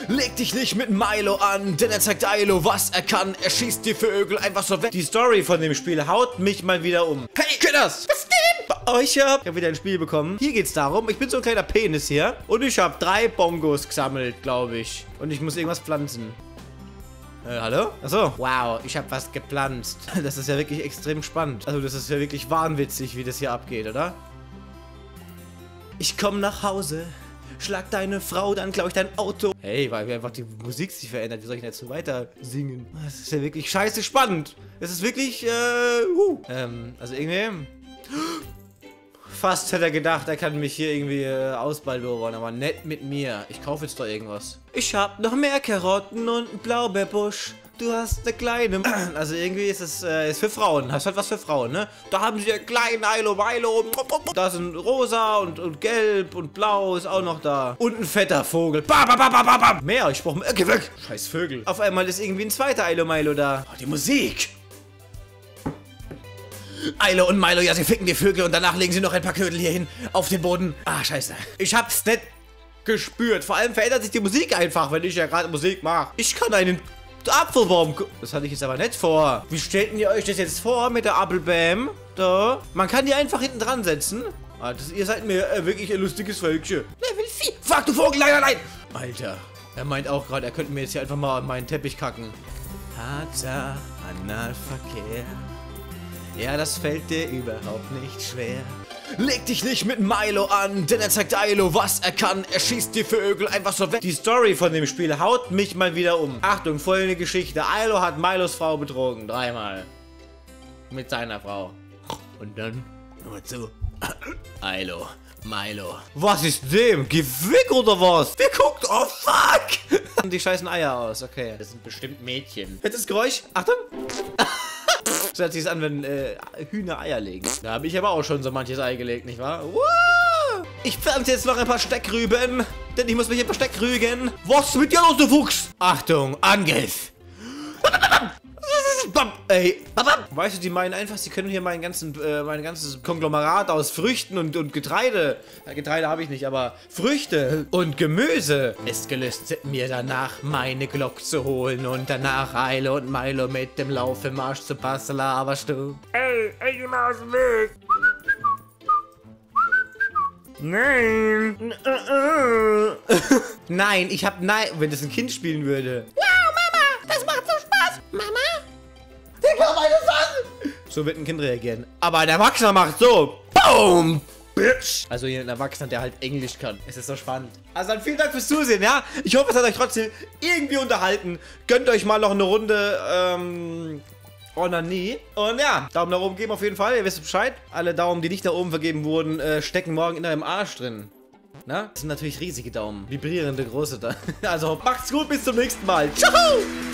Leg dich nicht mit Milo an, denn er zeigt Ailo, was er kann. Er schießt die Vögel einfach so weg. Die Story von dem Spiel haut mich mal wieder um. Hey, Kidders! Was denn? Bei euch ich habe wieder ein Spiel bekommen. Hier geht's darum, ich bin so ein kleiner Penis hier. Und ich habe 3 Bongos gesammelt, glaube ich. Und ich muss irgendwas pflanzen. Hallo? Achso. Wow, ich habe was gepflanzt. Das ist ja wirklich extrem spannend. Also das ist ja wirklich wahnwitzig, wie das hier abgeht, oder? Ich komme nach Hause. Schlag deine Frau, dann glaube ich dein Auto. Hey, weil einfach die Musik sich verändert. Wie soll ich denn jetzt so weiter singen? Das ist ja wirklich scheiße spannend. Es ist wirklich, also irgendwie... Fast hätte er gedacht, er kann mich hier irgendwie ausbaldowern, aber nicht mit mir. Ich kaufe jetzt doch irgendwas. Ich hab noch mehr Karotten und einen Blaubeerbusch. Du hast eine kleine... Also irgendwie ist es ist für Frauen. Hast halt was für Frauen, ne? Da haben sie einen kleinen Ailo Milo. Da sind rosa und gelb und blau ist auch noch da. Und ein fetter Vogel. Bam, bam, bam, bam, bam. Mehr, ich brauche... Geh weg. Scheiß Vögel. Auf einmal ist irgendwie ein zweiter Ailo Milo da. Oh, die Musik. Ailo und Milo, ja, sie ficken die Vögel und danach legen sie noch ein paar Ködel hier hin auf den Boden. Ah, scheiße. Ich hab's nicht gespürt. Vor allem verändert sich die Musik einfach, wenn ich ja gerade Musik mache. Ich kann einen Apfelbaum... Das hatte ich jetzt aber nicht vor. Wie stellten ihr euch das jetzt vor mit der Apfelbam? Da. Man kann die einfach hinten dran setzen. Ah, ihr seid mir wirklich ein lustiges Völkchen. Level 4. Fuck, du Vogel, nein. Alter. Er meint auch gerade, er könnte mir jetzt hier einfach mal meinen Teppich kacken. Harter Analverkehr. Ja, das fällt dir überhaupt nicht schwer. Leg dich nicht mit Milo an, denn er zeigt Ailo, was er kann. Er schießt die Vögel einfach so weg. Die Story von dem Spiel haut mich mal wieder um. Achtung, folgende Geschichte. Ailo hat Milos Frau betrogen. 3-mal. Mit seiner Frau. Und dann, nur zu. Ailo, Milo. Was ist dem? Geh weg oder was? Der guckt, oh fuck. Die scheißen Eier aus, okay. Das sind bestimmt Mädchen. Jetzt das Geräusch. Achtung. So hört sich es an, wenn Hühner Eier legen. Da habe ich aber auch schon so manches Ei gelegt, nicht wahr? Wow! Ich pflanze jetzt noch ein paar Steckrüben, denn ich muss mich ein paar Steckrügen. Was ist mit dir los, du Fuchs? Achtung, Angriff! Ey, weißt du, die meinen einfach, sie können hier mein ganzes Konglomerat aus Früchten und Getreide. Ja, Getreide habe ich nicht, aber Früchte und Gemüse ist gelüstet, mir danach meine Glock zu holen und danach Ailo und Milo mit dem Lauf im Arsch zu Bastelavastu. Ey, geh mal aus dem Weg! Nein! Nein, wenn das ein Kind spielen würde. Wow, Mama, das macht so Spaß! Mama? Der kann meine Sachen! So wird ein Kind reagieren. Aber ein Erwachsener macht so. Boom! Bitch! Also hier ein Erwachsener, der halt Englisch kann. Es ist so spannend. Also dann vielen Dank fürs Zusehen, ja? Ich hoffe, es hat euch trotzdem irgendwie unterhalten. Gönnt euch mal noch eine Runde, Onanie. Und ja, Daumen nach oben geben auf jeden Fall. Ihr wisst Bescheid. Alle Daumen, die nicht nach oben vergeben wurden, stecken morgen in eurem Arsch drin. Na? Das sind natürlich riesige Daumen. Vibrierende große Daumen. Also macht's gut, bis zum nächsten Mal. Ciao!